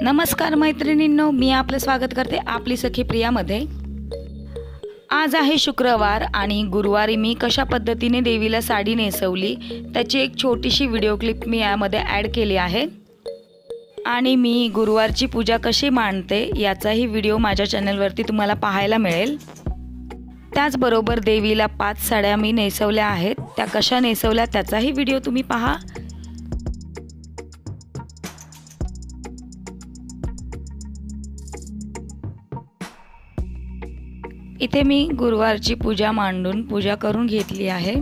नमस्कार मैत्रिणींनो, मी आपलं स्वागत करते आपली सखी प्रियामध्ये। आज आहे शुक्रवार आणि गुरुवारी मी कशा पद्धतीने देवीला साडी नेसवली त्याची एक छोटीशी व्हिडिओ क्लिप मी यामध्ये ॲड केली आहे आणि मी गुरुवारची पूजा कशी मांडते याचाही व्हिडिओ माझ्या चॅनलवरती तुम्हाला पाहायला मिळेल। त्याचबरोबर देवीला 5 साड्या मी नेसवल्या आहेत, त्या कशा नेसवल्या त्याचाही व्हिडिओ तुम्ही पहा। इथे मी गुरुवारची पूजा मांडून पूजा करून घेतली आहे।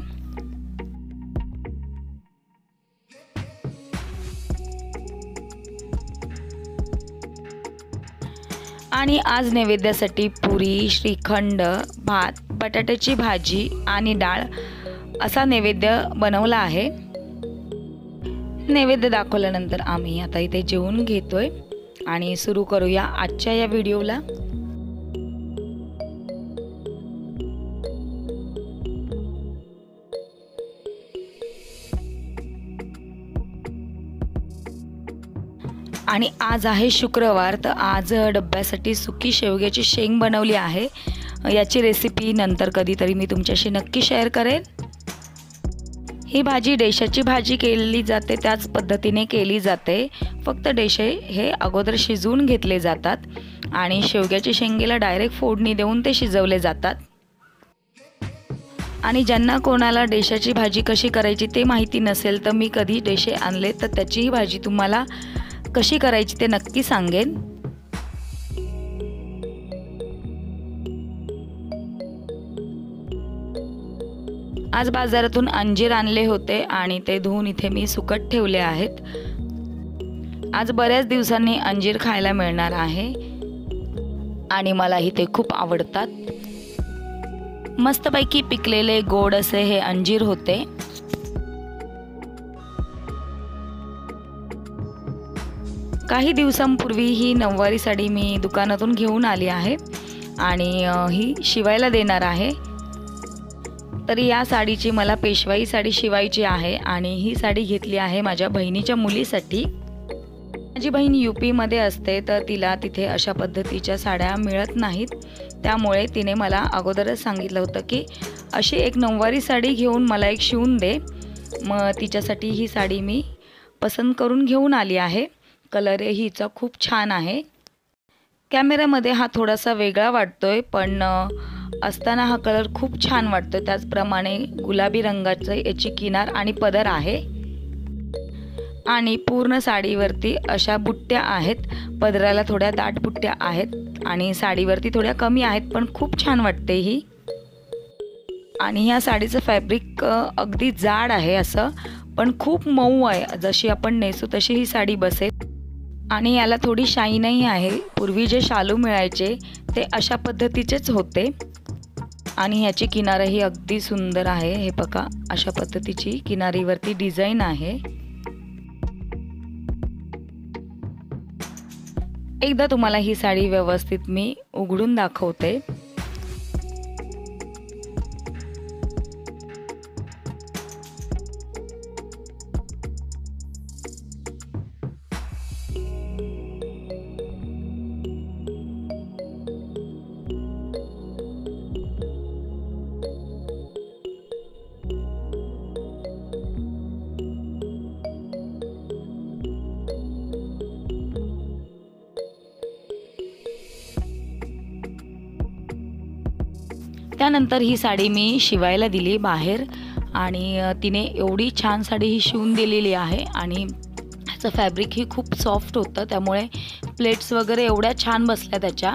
आणि आज नैवेद्यासाठी पुरी, श्रीखंड, भात, बटाट्याची भाजी आणि डाळ असा नैवेद्य बनवला आहे। नैवेद्य दाखवल्यानंतर आम्ही आता इथे जेवून घेतोय आणि सुरू करूया आजच्या या व्हिडिओला। आणि आज आहे शुक्रवार, तर आज डब्यासाठी सुकी शेवग्याची शेंग बनवली आहे। याची रेसिपी नंतर कधीतरी मी तुमच्याशी नक्की शेअर करेन। ही भाजी देशाची भाजी केली जाते त्याच पद्धतीने केली जाते, फक्त देशे हे अगोदर शिजवून घेतले जातात आणि शेवग्याची शेंगेला डायरेक्ट फोडणी देऊन ते शिजवले जातात। आणि ज्यांना कोणाला देशाची भाजी कशी करायची ते माहिती नसेल तर मी कधी देशे आणले तर त्याचीही भाजी तुम्हाला कशी करायची ते नक्की सांगेन। आज बाजारातून अंजीर आणले होते आणि ते धुवून इथे मी सुकत ठेवले आहेत। आज बऱ्याच दिवसांनी अंजीर खायला मिळणार आहे आणि मलाही ते खूप आवडतात। मस्तपैकी पिकलेले गोड असे हे अंजीर होते। काही दिवसांपूर्वी ही नऊवारी साडी मी दुकानातून घेऊन आली आहे आणि ही शिवायला देणार आहे। तरी या साडीची मला पेशवाई साडी शिवायची आहे आणि ही साडी घेतली आहे माझ्या बहिणीच्या मुलीसाठी। माझी बहीण यूपी मध्ये असते तर तिला तिथे अशा पद्धतीच्या साड्या मिळत नाहीत, त्यामुळे तिने मला अगोदरच सांगितलं होतं की अशी एक नऊवारी साडी घेऊन मला एक शिवून दे। मग तिच्यासाठी ही साडी मी पसंत करून घेऊन आली आहे। कलर हिचा खूप छान आहे। कॅमेऱ्यामध्ये हा थोडासा वेगळा वाटतोय पण असताना हा कलर खूप छान वाटतोय। त्याचप्रमाणे गुलाबी रंगाचं याची किनार आणि पदर आहे आणि पूर्ण साडीवरती अशा बुट्ट्या आहेत। पदराला थोड्या दाट बुट्ट्या आहेत आणि साडीवरती थोड्या कमी आहेत, पण खूप छान वाटते ही। आणि ह्या साडीचं फॅब्रिक अगदी जाड आहे असं, पण खूप मऊ आहे, जशी आपण नेसू तशी ही साडी बसेल। आणि याला थोडी शाईनही आहे। पूर्वी जे शालू मिळायचे ते अशा पद्धतीचेच होते आणि ह्याची किनारही अगदी सुंदर आहे। हे बघा, अशा पद्धतीची किनारीवरती डिझाईन आहे। एकदा तुम्हाला ही साडी व्यवस्थित मी उघडून दाखवते। त्यानंतर ही साडी मी शिवायला दिली बाहेर आणि तिने एवढी छान साडी ही शिवून दिलेली आहे आणि ह्याचं फॅब्रिक ही खूप सॉफ्ट होतं, त्यामुळे प्लेट्स वगैरे एवढ्या छान बसल्या त्याच्या।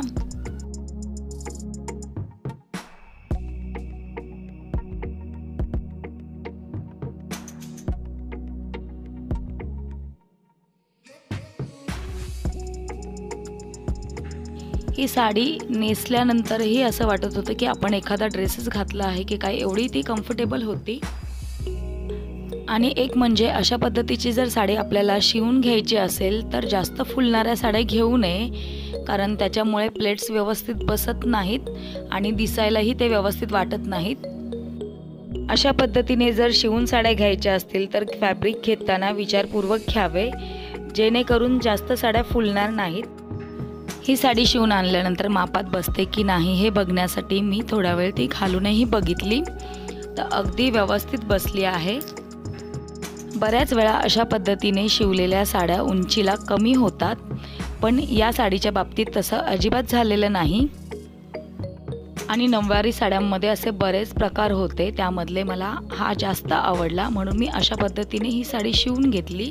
ही साडी नेसल्यानंतरही असं वाटत होतं की आपण एखादा ड्रेसच घातला आहे की काय, एवढी ती कम्फर्टेबल होती। आणि एक म्हणजे अशा पद्धतीची जर साडी आपल्याला शिवून घ्यायची असेल तर जास्त फुलणाऱ्या साड्या घेऊ नये, कारण त्याच्यामुळे प्लेट्स व्यवस्थित बसत नाहीत आणि दिसायलाही ते व्यवस्थित वाटत नाहीत। अशा पद्धतीने जर शिवून साड्या घ्यायच्या असतील तर फॅब्रिक घेताना विचारपूर्वक घ्यावे, जेणेकरून जास्त साड्या फुलणार नाहीत। ही साडी शिवून आणल्यानंतर मापात बसते की नाही हे बघण्यासाठी मी थोडा वेळ ती घालूनही बघितली, तर अगदी व्यवस्थित बसली आहे। बऱ्याच वेळा अशा पद्धतीने शिवलेल्या साड्या उंचीला कमी होतात, पण या साडीच्या बाबतीत तसं अजिबात झालेलं नाही। आणि नऊवारी साड्यांमध्ये असे बरेच प्रकार होते, त्यामधले मला हा जास्त आवडला, म्हणून मी अशा पद्धतीने ही साडी शिवून घेतली।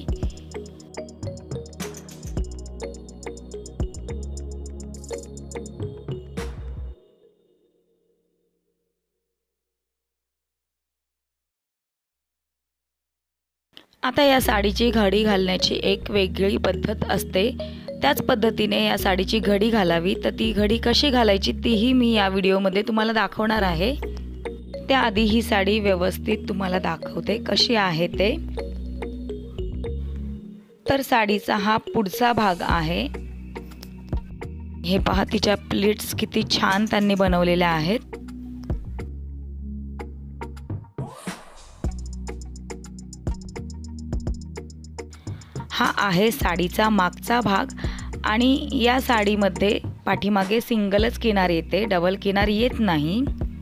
आता या साडीची घडी घालण्याची एक वेगळी पद्धत असते, त्याच पद्धतीने या साडीची घडी घालावी। तर ती घडी कशी घालायची तीही मी या व्हिडिओमध्ये तुम्हाला दाखवणार आहे। त्याआधी ही साडी व्यवस्थित तुम्हाला दाखवते कशी आहे ते। तर साडीचा हा पुढचा भाग आहे। हे पहा, तिच्या प्लीट्स किती छान त्यांनी बनवलेल्या आहेत। हा आहे साडीचा मागचा भाग आणि या साडीमध्ये पाठीमागे सिंगलच किनार येते, डबल किनार येत नाही।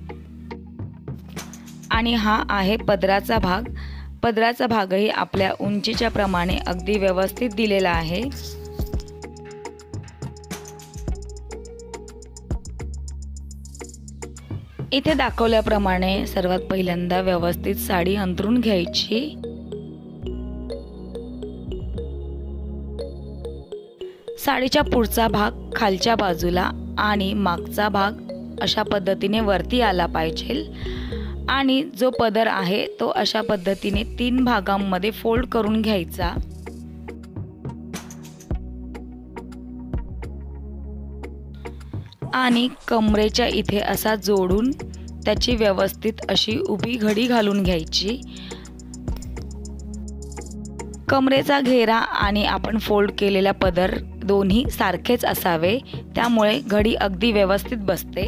आणि हा आहे पदराचा भाग। पदराचा भागही आपल्या उंचीच्या प्रमाणे अगदी व्यवस्थित दिलेला आहे। इथे दाखवल्याप्रमाणे सर्वात पहिल्यांदा व्यवस्थित साडी अंथरून घ्यायची। साडीचा पुढचा भाग खालच्या बाजूला आणि मागचा भाग अशा पद्धतीने वरती आला पाहिजे आणि जो पदर आहे तो अशा पद्धतीने 3 भागांमध्ये फोल्ड करून घ्यायचा। आणि कमरेच्या इथे असा जोडून त्याची व्यवस्थित अशी उभी घडी घालून घ्यायची। कमरेचा घेरा आणि आपण फोल्ड केलेला पदर दोन्ही सारखेच असावे, त्यामुळे घडी अगदी व्यवस्थित बसते।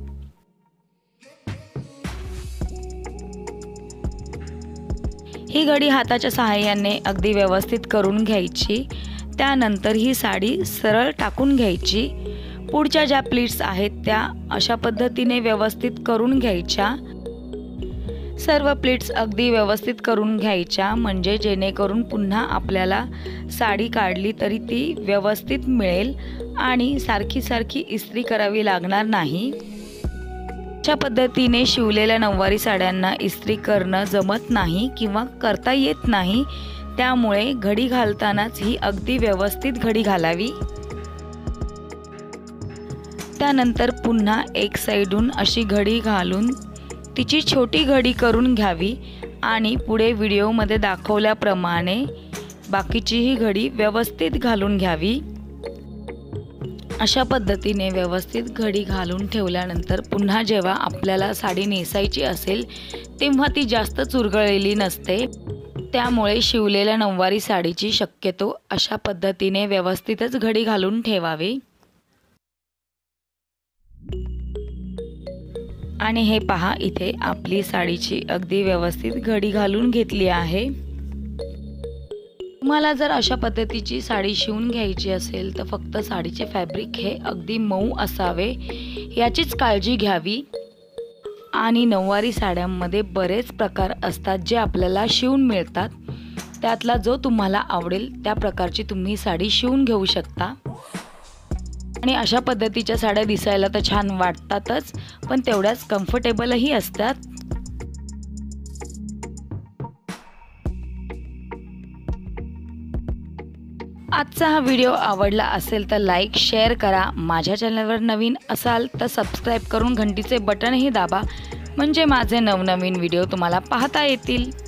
ही घडी हाताच्या सहाय्याने अगदी व्यवस्थित करून घ्यायची। त्यानंतर ही साडी सरळ टाकून घ्यायची। पुढच्या ज्या प्लीट्स आहेत त्या अशा पद्धतीने व्यवस्थित करून घ्यायच्या। सर्व प्लीट्स अगदी व्यवस्थित करून घ्यायच्या, म्हणजे जेणेकरून पुन्हा आपल्याला साडी काढली तरी ती व्यवस्थित मिळेल आणि सारखी सारखी इस्त्री करावी लागणार नाही। अशा पद्धतीने शिवलेल्या नऊवारी साड्यांना इस्त्री करणं जमत नाही किंवा करता येत नाही, त्यामुळे घडी घालतानाच ही अगदी व्यवस्थित घडी घालावी। त्यानंतर पुन्हा एक साइडून अशी घडी घालून तिची छोटी घडी करून घ्यावी आणि पुढे व्हिडिओमध्ये दाखवल्याप्रमाणे बाकीचीही घडी व्यवस्थित घालून घ्यावी। अशा पद्धतीने व्यवस्थित घडी घालून ठेवल्यानंतर पुन्हा जेव्हा आपल्याला साडी नेसायची असेल तेव्हा ती जास्त चुरगळलेली नसते, त्यामुळे शिवलेल्या नऊवारी साडीची शक्यतो अशा पद्धतीने व्यवस्थितच घडी घालून ठेवावी। आणि हे पहा, इथे आपली साडीची अगदी व्यवस्थित घडी घालून घेतली आहे। तुम्हाला जर अशा पद्धतीची साडी शिवून घ्यायची असेल तर फक्त साडीचे फॅब्रिक हे अगदी मऊ असावे याचीच काळजी घ्यावी। आणि नऊवारी साड्यांमध्ये बरेच प्रकार असतात जे आपल्याला शिवून मिळतात, त्यातला जो तुम्हाला आवडेल त्या प्रकारची तुम्ही साडी शिवून घेऊ शकता। आणि अशा पद्धतीच्या साड्या दिसायला तर छान वाटतातच, पण तेवढ्याच कम्फर्टेबलही असतात। आजचा हा व्हिडिओ आवडला असेल तर लाईक शेअर करा। माझ्या चॅनलवर नवीन असाल तर सबस्क्राईब करून घंटीचे बटनही दाबा, म्हणजे माझे नवनवीन व्हिडिओ तुम्हाला पाहता येतील।